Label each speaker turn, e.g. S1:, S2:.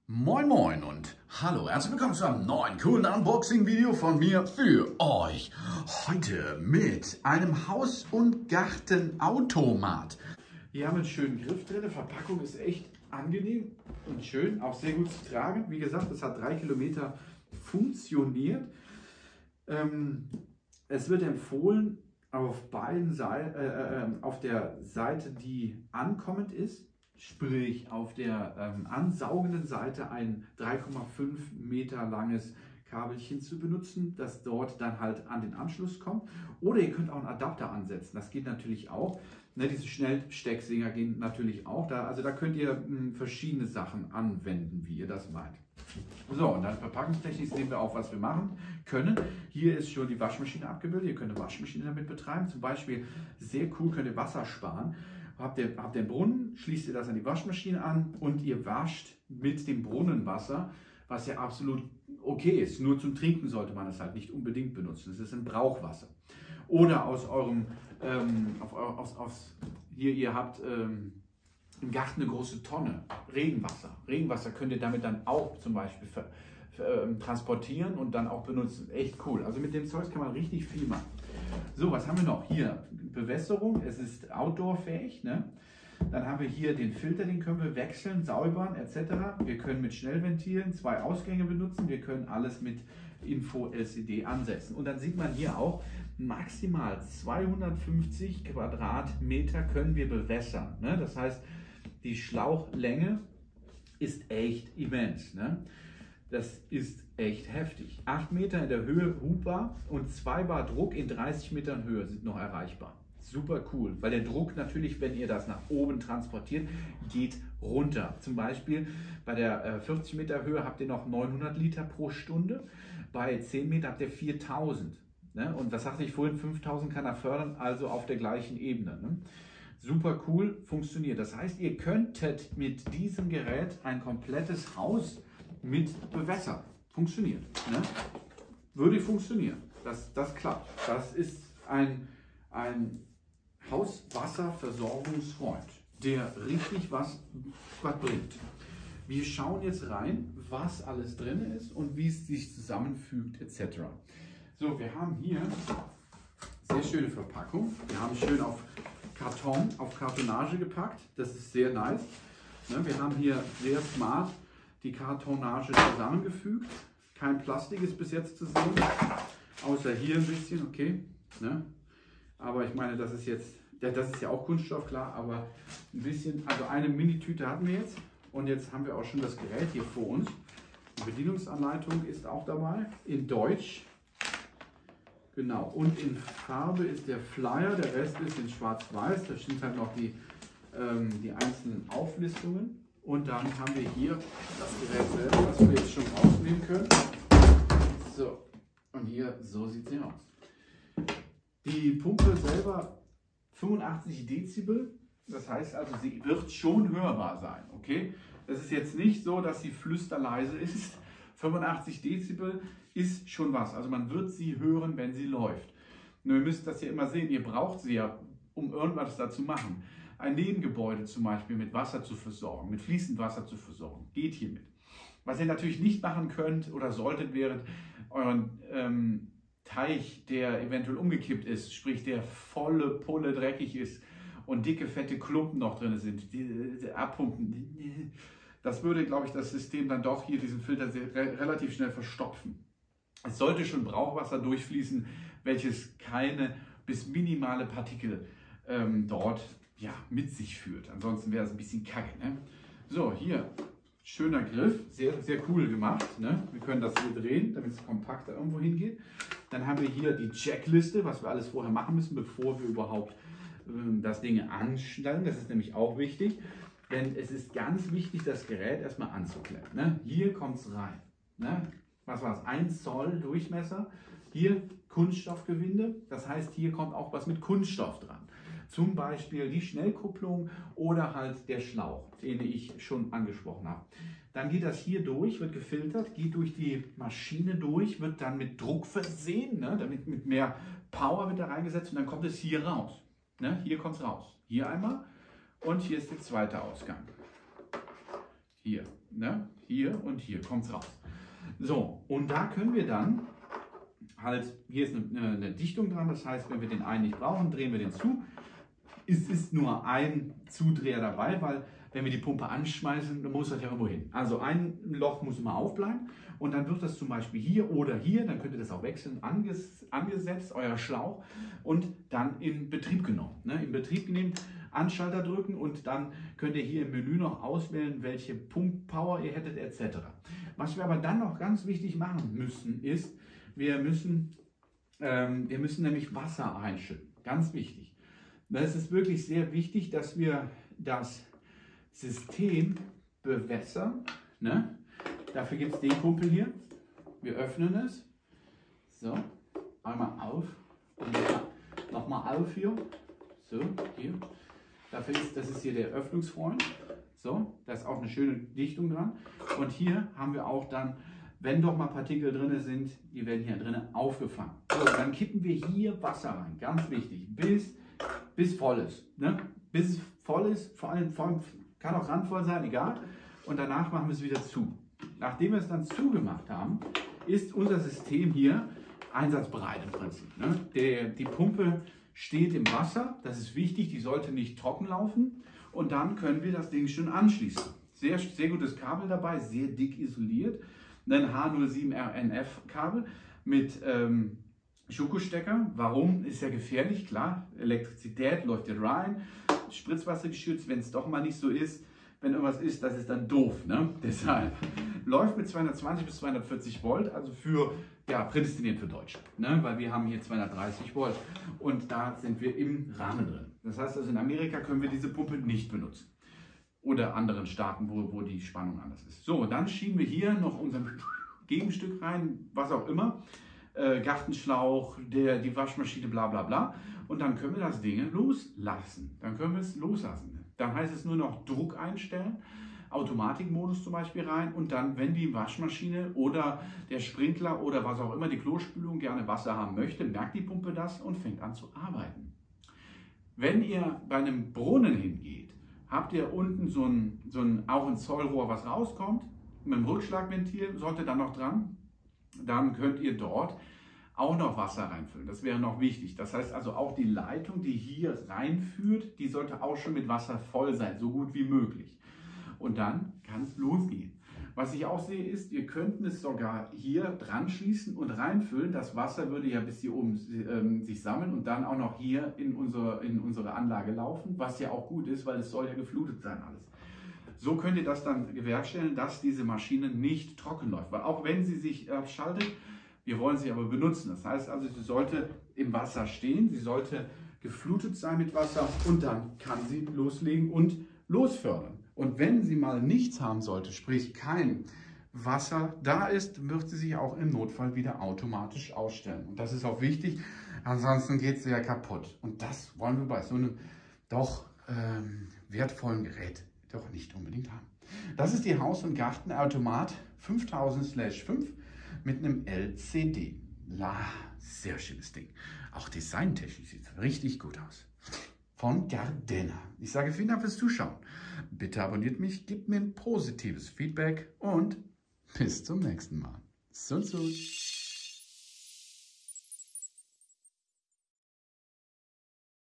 S1: Moin Moin und hallo, herzlich willkommen zu einem neuen coolen Unboxing-Video von mir für euch. Heute mit einem Haus- und Gartenautomat. Hier haben wir einen schönen Griff drin, die Verpackung ist echt angenehm und schön, auch sehr gut zu tragen. Wie gesagt, es hat 3 Kilometer funktioniert. Es wird empfohlen, auf beiden Seiten, auf der Seite, die ankommend ist, sprich auf der ansaugenden Seite ein 3,5 Meter langes Kabelchen zu benutzen, das dort dann halt an den Anschluss kommt. Oder ihr könnt auch einen Adapter ansetzen, das geht natürlich auch. Ne, diese Schnellstecksinger gehen natürlich auch. Also da könnt ihr verschiedene Sachen anwenden, wie ihr das meint. So, und dann verpackungstechnisch sehen wir auch, was wir machen können. Hier ist schon die Waschmaschine abgebildet. Ihr könnt eine Waschmaschine damit betreiben. Zum Beispiel, sehr cool, könnt ihr Wasser sparen. Habt ihr einen Brunnen, schließt ihr das an die Waschmaschine an und ihr wascht mit dem Brunnenwasser, was ja absolut okay ist. Nur zum Trinken sollte man es halt nicht unbedingt benutzen. Es ist ein Brauchwasser. Oder aus eurem, hier, ihr habt im Garten eine große Tonne, Regenwasser. Regenwasser könnt ihr damit dann auch zum Beispiel transportieren und dann auch benutzen. Echt cool. Also mit dem Zeug kann man richtig viel machen. So, was haben wir noch? Hier Bewässerung, es ist outdoorfähig. Ne? Dann haben wir hier den Filter, den können wir wechseln, säubern etc. Wir können mit Schnellventilen 2 Ausgänge benutzen. Wir können alles mit Info-LCD ansetzen. Und dann sieht man hier auch, maximal 250 Quadratmeter können wir bewässern. Ne? Das heißt, die Schlauchlänge ist echt immens. Ne? Das ist echt heftig. 8 Meter in der Höhe Hubbar und 2 Bar Druck in 30 Metern Höhe sind noch erreichbar. Super cool, weil der Druck natürlich, wenn ihr das nach oben transportiert, geht runter. Zum Beispiel bei der 40 Meter Höhe habt ihr noch 900 Liter pro Stunde, bei 10 Meter habt ihr 4000. Ne? Und das sagte ich vorhin, 5000 kann er fördern, also auf der gleichen Ebene. Ne? Super cool, funktioniert. Das heißt, ihr könntet mit diesem Gerät ein komplettes Haus mit bewässern. Funktioniert. Ne? Würde funktionieren. Das klappt. Das ist ein Hauswasserversorgungsfreund, der richtig was bringt. Wir schauen jetzt rein, was alles drin ist und wie es sich zusammenfügt etc. So, wir haben hier sehr schöne Verpackung. Wir haben schön auf Karton, auf Kartonage gepackt. Das ist sehr nice. Ne, wir haben hier sehr smart die Kartonage zusammengefügt. Kein Plastik ist bis jetzt zu sehen, außer hier ein bisschen, okay. Ne? Aber ich meine, das ist jetzt, das ist ja auch Kunststoff, klar, aber ein bisschen, also eine Mini-Tüte hatten wir jetzt und jetzt haben wir auch schon das Gerät hier vor uns. Die Bedienungsanleitung ist auch dabei, in Deutsch. Genau, und in Farbe ist der Flyer, der Rest ist in schwarz-weiß, da sind halt noch die einzelnen Auflistungen. Und dann haben wir hier das Gerät selber, was wir jetzt schon rausnehmen können. So, und hier, so sieht sie aus. Die Pumpe selber 85 Dezibel, das heißt also, sie wird schon hörbar sein, okay? Das ist jetzt nicht so, dass sie flüsterleise ist. 85 Dezibel ist schon was, also man wird sie hören, wenn sie läuft. Nur ihr müsst das ja immer sehen, ihr braucht sie ja, um irgendwas da zu machen. Ein Nebengebäude zum Beispiel mit Wasser zu versorgen, mit fließendem Wasser zu versorgen, geht hiermit. Was ihr natürlich nicht machen könnt oder solltet, während euren Teich, der eventuell umgekippt ist, sprich der volle Pulle dreckig ist und dicke, fette Klumpen noch drin sind, die abpumpen. Das würde, glaube ich, das System dann doch hier diesen Filter relativ schnell verstopfen. Es sollte schon Brauchwasser durchfließen, welches keine bis minimale Partikel dort mit sich führt. Ansonsten wäre es ein bisschen kacke. Ne? So, hier, schöner Griff, sehr, sehr cool gemacht. Ne? Wir können das hier drehen, damit es kompakter irgendwo hingeht. Dann haben wir hier die Checkliste, was wir alles vorher machen müssen, bevor wir überhaupt das Ding anschnallen. Das ist nämlich auch wichtig, denn es ist ganz wichtig, das Gerät erstmal anzuklemmen. Ne? Hier kommt es rein. Ne? Was war es? 1 Zoll Durchmesser. Hier Kunststoffgewinde, das heißt, hier kommt auch was mit Kunststoff dran. Zum Beispiel die Schnellkupplung oder halt der Schlauch, den ich schon angesprochen habe. Dann geht das hier durch, wird gefiltert, geht durch die Maschine durch, wird dann mit Druck versehen, ne? Damit mit mehr Power wird da reingesetzt und dann kommt es hier raus. Ne? Hier kommt es raus. Hier einmal und hier ist der zweite Ausgang. hier, ne? Hier und hier kommt es raus. So, und da können wir dann halt, hier ist eine Dichtung dran, das heißt, wenn wir den einen nicht brauchen, drehen wir den zu. Es ist nur ein Zudreher dabei, weil wenn wir die Pumpe anschmeißen, dann muss das ja irgendwo hin. Also ein Loch muss immer aufbleiben und dann wird das zum Beispiel hier oder hier, dann könnt ihr das auch wechseln, angesetzt, euer Schlauch, und dann in Betrieb genommen. Ne? In Betrieb genommen, Anschalter drücken und dann könnt ihr hier im Menü noch auswählen, welche Pumppower ihr hättet etc. Was wir aber dann noch ganz wichtig machen müssen, ist, wir müssen nämlich Wasser einschütten. Ganz wichtig. Es ist wirklich sehr wichtig, dass wir das System bewässern. Ne? Dafür gibt es den Kumpel hier. Wir öffnen es. So, einmal auf und nochmal auf hier. So, hier. Das ist hier der Öffnungsfreund. So, da ist auch eine schöne Dichtung dran. Und hier haben wir auch dann, wenn doch mal Partikel drin sind, die werden hier drin aufgefangen. So, dann kippen wir hier Wasser rein. Ganz wichtig. Bis voll ist. Ne? Bis es voll ist, vor allem kann auch randvoll sein, egal. Und danach machen wir es wieder zu. Nachdem wir es dann zugemacht haben, ist unser System hier einsatzbereit im Prinzip. Ne? Die Pumpe steht im Wasser, das ist wichtig, die sollte nicht trocken laufen. Und dann können wir das Ding schon anschließen. Sehr, sehr gutes Kabel dabei, sehr dick isoliert. Ein H07RNF-Kabel mit Schokostecker. Warum? Ist ja gefährlich, klar. Elektrizität läuft hier rein. Spritzwasser geschützt, wenn es doch mal nicht so ist. Wenn irgendwas ist, das ist dann doof. Ne? Deshalb läuft mit 220 bis 240 Volt, also prädestiniert für Deutschland. Ne? Weil wir haben hier 230 Volt und da sind wir im Rahmen drin. Das heißt, also in Amerika können wir diese Pumpe nicht benutzen. Oder anderen Staaten, wo die Spannung anders ist. So, dann schieben wir hier noch unser Gegenstück rein, was auch immer. Gartenschlauch, die Waschmaschine, bla bla bla. Und dann können wir das Ding loslassen. Dann können wir es loslassen. Dann heißt es nur noch Druck einstellen, Automatikmodus zum Beispiel rein. Und dann, wenn die Waschmaschine oder der Sprinkler oder was auch immer, die Klospülung gerne Wasser haben möchte, merkt die Pumpe das und fängt an zu arbeiten. Wenn ihr bei einem Brunnen hingeht, habt ihr unten auch ein Zollrohr, was rauskommt, mit dem Rückschlagventil, sollte dann noch dran. Dann könnt ihr dort auch noch Wasser reinfüllen. Das wäre noch wichtig. Das heißt also auch die Leitung, die hier reinführt, die sollte auch schon mit Wasser voll sein, so gut wie möglich. Und dann kann es losgehen. Was ich auch sehe ist, wir könnten es sogar hier dran schließen und reinfüllen. Das Wasser würde ja bis hier oben sich sammeln und dann auch noch hier in unsere Anlage laufen, was ja auch gut ist, weil es soll ja geflutet sein alles. So könnt ihr das dann bewerkstelligen, dass diese Maschine nicht trocken läuft. Weil auch wenn sie sich schaltet, wir wollen sie aber benutzen. Das heißt also, sie sollte im Wasser stehen, sie sollte geflutet sein mit Wasser und dann kann sie loslegen und losfördern. Und wenn sie mal nichts haben sollte, sprich kein Wasser da ist, wird sie sich auch im Notfall wieder automatisch ausstellen. Und das ist auch wichtig, ansonsten geht sie ja kaputt. Und das wollen wir bei so einem doch wertvollen Gerät doch nicht unbedingt haben. Das ist die Haus- und Gartenautomat 5000/5 mit einem LCD. Sehr schönes Ding. Auch designtechnisch sieht es richtig gut aus. Von Gardena. Ich sage vielen Dank fürs Zuschauen. Bitte abonniert mich, gebt mir ein positives Feedback und bis zum nächsten Mal. So.